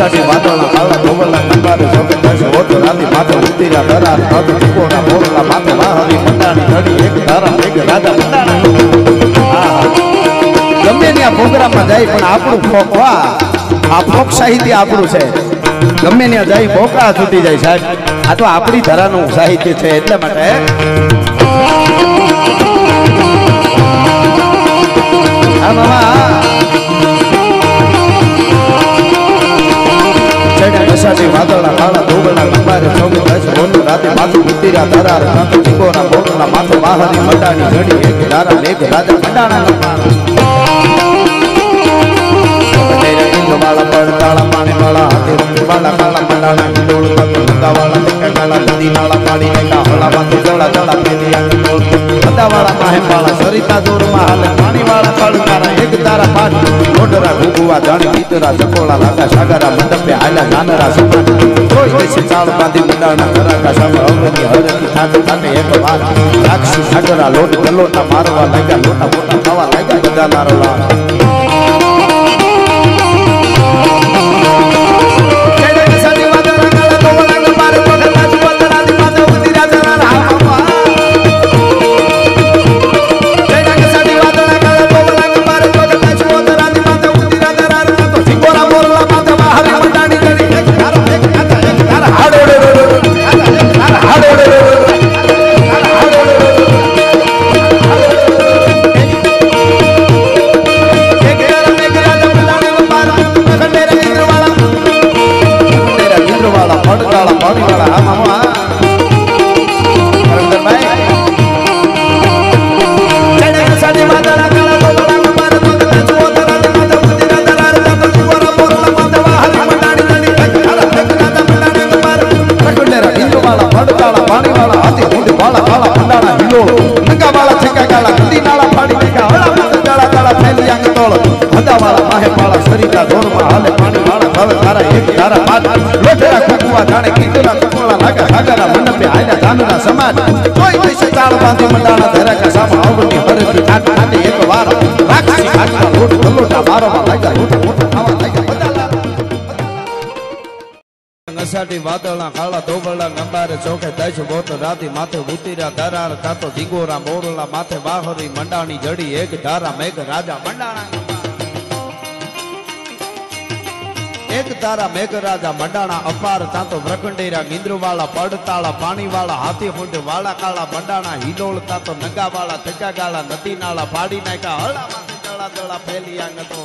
અષાઢી વાદળના કાળા ધોવળના કંબારે જોગે થશે હોતો રાતી માથે ઉતર્યા ધરા નતો ટીકોના મોરલા માથે વાહરી મંડાણી ઘડી એક ધારા એક રાજા મંડાણા ગમે ને આ પ્રોગ્રામમાં જાય પણ આપણું ફોક આ ફોક સાહિત્ય આપણું છે ગમે ને જાય બોકા છૂટી જાય સાહેબ આ તો આપણી ધરાનું સાહિત્ય છે એટલા માટે આ મામા અષાઢી વાદળના કાળા ધોવળના કંબારે જોગે થશે હોતો રાતે માથું ઉતર્યા ધરા નતો ટીકોના મોરલા માથે વાહરી મંડાણી ઘડી એક ધારા એક રાજા મંડાણા वाला पड़ताला पानी वाला हाथी वाला काला मंडाना डोल तक लगा वाला टिक्का काला नदी नाला पानी का हला बात जड़ा जड़ा पेलिया डोल बता वाला माहे वाला सरिता दूर महाल पानी वाला पड़तारा एक तारा पाट मोटरा घुगुआ जाने भीतरा चकोला लागा सागरा मंडप पे आला जानरा सपन कोई ऐसे चाल बांधी मंडाना करा का सब अवरती हरती थाक थाके एक बार राक्षसी सागरा लोट गलोटा मारवा लगा लोटा मोटा खावा लगा बजा नारवा सरिता दौर में हाले पानी वाला भावे तारा एक तारा पाट लोटेरा कुकुआ जाने कीटला कपोला लागा सागरा मंडप पे आया जानना समाज कोई कैसे चाल बांधी मंडाना धरा का सामा आवती हरती ठाट ठाटे एक बार राक्षसी काटना लोट गलोटा मारवा लागा लोटा मोटा खावा लागा बदला अषाढ़ी वादळना काळा धोवळना कंबारे चौके थશે હોતો રાતી માથે ઉતર્યા ધરાર તાતો ઢીંગોરા મોરલા માથે વાહરી મંડાણી જડી એક ધારા મેઘ રાજા મંડાણા एक तारा मेघ राजा मंडाना अपार तातो व्रकंडेरा गिंद्रवाला पड़ताला पानी वाला हाथी हुंड वाला काला मंडाना हिलोल तातो नगा वाला तका गाला नदी नाला फाड़ी नाका हला माथे जड़ा जड़ा फैलिया गतो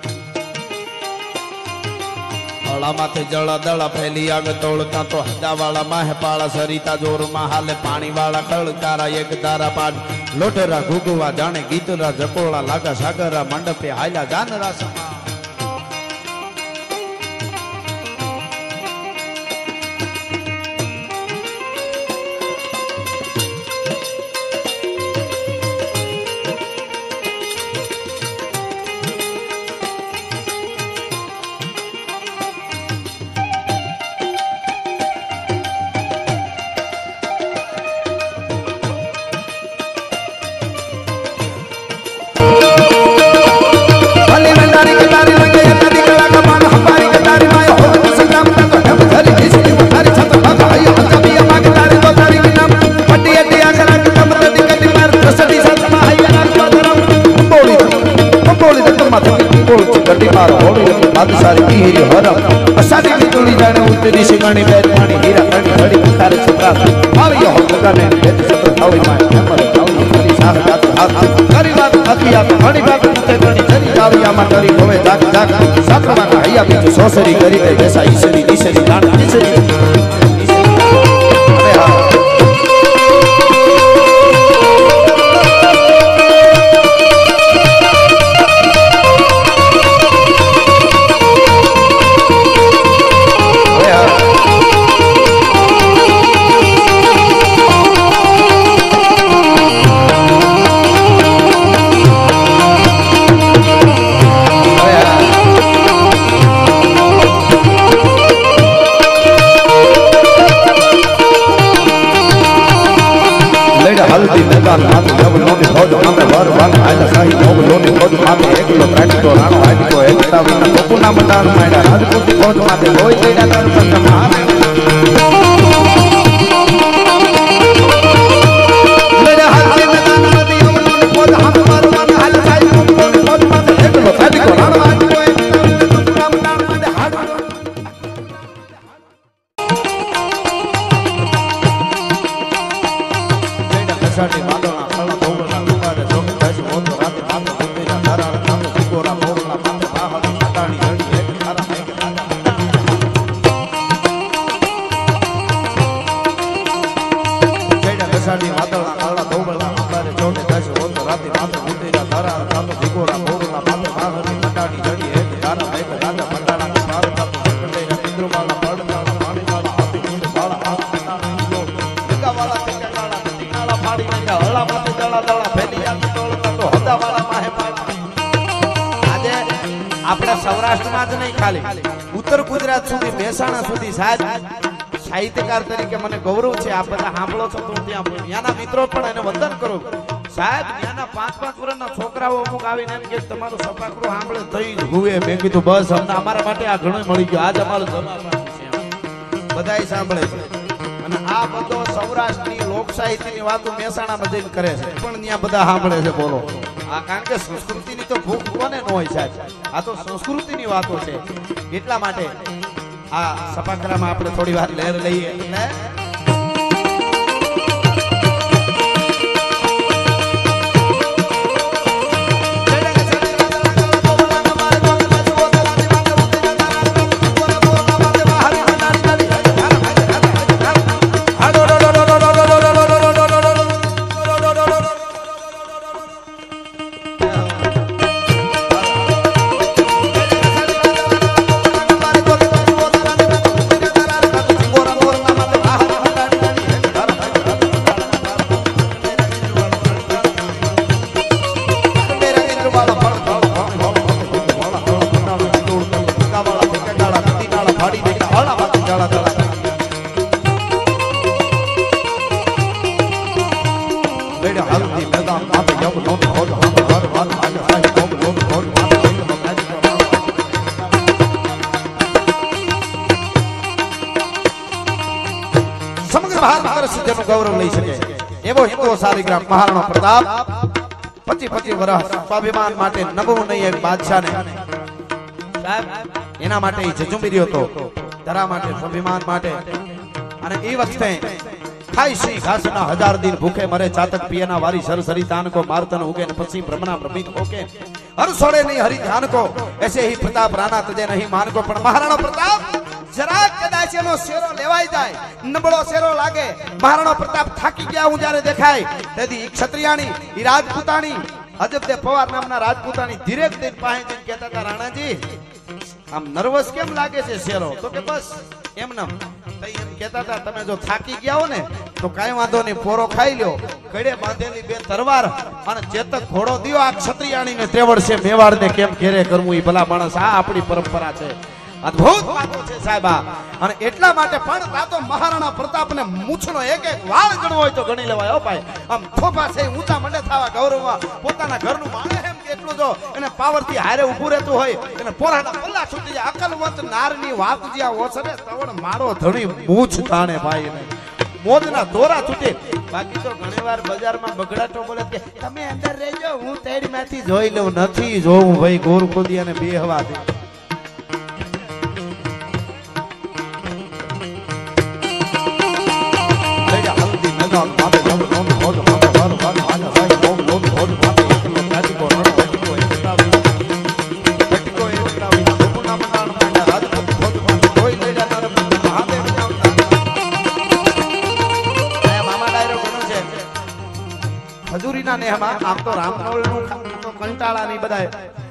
हला माथे जड़ा जड़ा फैलिया गतोल तातो हदा वाला माहपाला सरिता जोर महाले पानी वाला खड़कारा एक तारा पाट लोटरा घुगुआ जाने गीतरा जकोला लागा सागरा मंडपे हायला जानरा समा अषाढ़ी टोली जाने उतरी सिंगाणी बैठ पानी हीरा पानी घड़ी तारे छपरा आलियो हल्का ने बैठ छत्र थावी माय हमर थावी खाली साथ हाथ हाथ करी बात अकिया घड़ी बात उते घड़ी चली जाविया मा करी होवे जाग जाग सातवा का हैया बीच सोसरी करी के जैसा ईसरी ईसरी गान ईसरी अरे हां हल्दी मैदान हाथ जब नोनी ભોજ અમે વર વન આલે સાહી મોગલોની ભોજ માથે એકલો ત્રાટકો રાણો આટકો એકતા વિના કોકુના મંડાણ માંડ્યા રાજપૂતી ભોજ માથે લોહી ચડ્યા તાર પર મારે મેરે હાથે મેદાન નદી અમલોની ભોજ અમે વર વન આલે સાહી મોગલોની ભોજ માથે એકલો ત્રાટકો રાણો આટકો એકતા વિના કોકુના મંડાણ માંડ્યા હાડ સાડી વાદળના કળા ભોગળના ગુબારે જોગે થાય મોતો રાતે માથે ઉતરીના તારા નામે સિકોરા ભોગળના માથે બાહડી સટાણી જડી એક તારા એક રાજા જેડા સાડી વાદળના કળા ભોગળના ગુબારે જોગે થાય મોતો રાતે માથે ઉતરીના તારા નામે સિકોરા ભોગળના માથે બાહડી સટાણી જડી એક તારા એક રાજા મંડાણા પાર પાર કંડેના ઇન્દ્રવાળા પડતાળા પાણીવાળા હાથી ગુંડ વાળા હાથ સટાણી જો ગંગાવાળા ફાડી નાખ્યા હળા માથે દળા દળા ફેલી આતી તોળતા તો હદાવાળા માહે પાડા આજે આપણે સૌરાષ્ટ્રમાં જ નહીં ખાલી ઉત્તર ગુજરાત સુધી મહેસાણા સુધી સાહિત્યકાર તરીકે મને ગૌરવ છે. આ બધા સાંભળો છો તો ત્યાંના મિત્રો પણ એને વંદન કરો સાહેબ. ત્યાંના 5-5 વર્ષના છોકરાઓ અમુક આવીને એમ કે તમારું સપાકરું સાંભળે થઈ હુએ. મેં કીધું બસ અમને અમારા માટે આ ઘણું મળી ગયું. આજ અમારું જમાવાનું છે બધાય સાંભળે છે. અને આ બધો સૌરાષ્ટ્રની લોક સાહિત્યની વાતો મહેસાણામાં જઈને કરે છે પણ ત્યાં બધા સાંભળે છે. બોલો આ કારણ કે સંસ્કૃતિની તો ભૂખ કોને ન હોય સાહેબ. આ તો સંસ્કૃતિની વાતો છે. એટલા માટે આ સપાકરામાં આપણે થોડી વાર લહેર લઈએ. એટલે ગૌરવ લઈ શકે એવો હિન્દુ શાલિગ્રામ મહારાણા પ્રતાપ 25 વર્ષ સ્વાભિમાન માટે નબળું નહીં એક બાદશાહને સાહેબ એના માટે જજુમી રહ્યો હતો ધરા માટે સ્વાભિમાન માટે. અને એ વખતે ખાઈ સી ઘાસના 1000 દિન ભૂખે મરે ચાતક પિયના વારી સરસરી તાન કો મારતન ઉગે ને પછી બ્રહ્મણા પ્રમિત હોકે હર સોડે નહીં હરી ધ્યાન કો એસે ही प्रताप राणा तुझे नहीं मान को. પણ મહારાણા પ્રતાપ જરા કદાચ એનો શેરો લેવાઈ જાય નબળો શેરો લાગે. મહારાણા પ્રતાપ થાકી ગયા હું જ્યારે દેખાય તેથી ક્ષત્રિયાણી ઈ રાજપૂતાણી અજબદે પવાર નામના રાજપૂતાણી ધીરે ધીરે પાસે જઈને કહેતા હતા રાણાજી આમ નર્વસ કેમ લાગે છે શેરો? તો કે બસ એમનેમ તઈ એમ કહેતા હતા તમે જો થાકી ગયા હો ને તો કાઈ વાંધો નહીં પોરો ખાઈ લ્યો કડે બાંધેલી 2 તરવાર અને ચેતક ઘોડો દિયો. આ ક્ષત્રિયાણીને ત્રેવડ છે મેવાડને કેમ ઘેરે કરવું ઈ ભલા માણસ. આ આપણી પરંપરા છે. અદ્ભુત વાતો છે સાહેબ. અને એટલા માટે પણ આ તો મહારાણા પ્રતાપને મૂછનો એક એક વાળ ગણવો હોય તો ગણી લેવાય. ભાઈ આમ થોપા છે ઊંચા મંડે થવા ગૌરવમાં પોતાના ઘરનું માણે એમ કે એટલું જો એને પાવરથી હારે ઊભું રહેતું હોય એને પોરાના પલ્લા છૂટી જાય. અકલવંત નારની વાત જ્યાં ઓછરે તવણ મારો ધણી મૂછ તાણે ભાઈ ને મોજના દોરા છૂટે. બાકી તો ઘણીવાર બજારમાં બગડાટો બોલે કે તમે અંદર રહેજો હું તેડીમાંથી જોઈ લઉં. નથી જોવું ભાઈ ગોરખોદિયાને બેહવા દે. ખજૂરીના નેહમાં આમ તો રામનવલનું તો કંટાળા નહીં બધા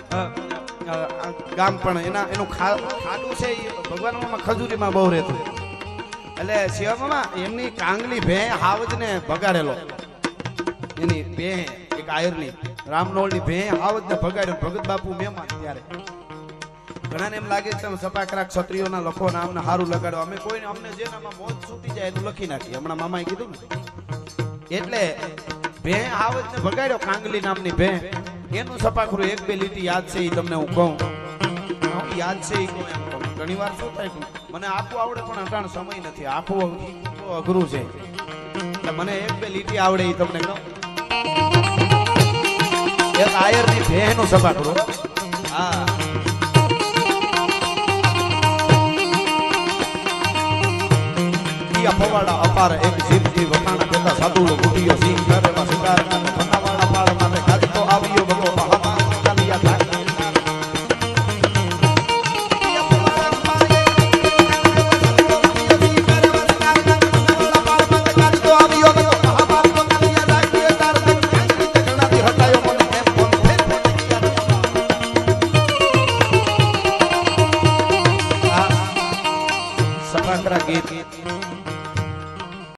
ગામ પણ એનું ખાડું છે ભગવાનમાં ખજૂરીમાં બહુ રહેતું. એટલે શિવામાં એમની કાંગલી ભે હાવજને ભગાડેલો. એની ભે એક આયરની રામનવલની ભે હાવજને ભગાડ્યો. ભગત બાપુ મહેમાન ત્યારે ઘણાને એમ લાગે છે સપાકરા ક્ષત્રિયોના લખો નામને હારું લગાડો. અમે કોઈને અમને જે નામાં મોજ છૂટી જાય એનું લખી નાખીએ. હમણાં મામાએ કીધું ને એટલે ભે આવત ને ભગાડ્યો કાંગલી નામની ભે એનું સપાખરું એક બે લીટી યાદ છે એ તમને હું કહું યાદ છે એ કહું એમ કહું ઘણી વાર શું થાય મને આપવું આવડે પણ અટાણ સમય નથી આપવું તો અઘરું છે એટલે મને એક બે લીટી આવડે એ તમને કહું એક આયરની ભે નું સપાખરું હા પવાડા અપાર એક જીભથી વખાણ દેતા સાદુડો ગુટીયો સિંહ કરે શિકાર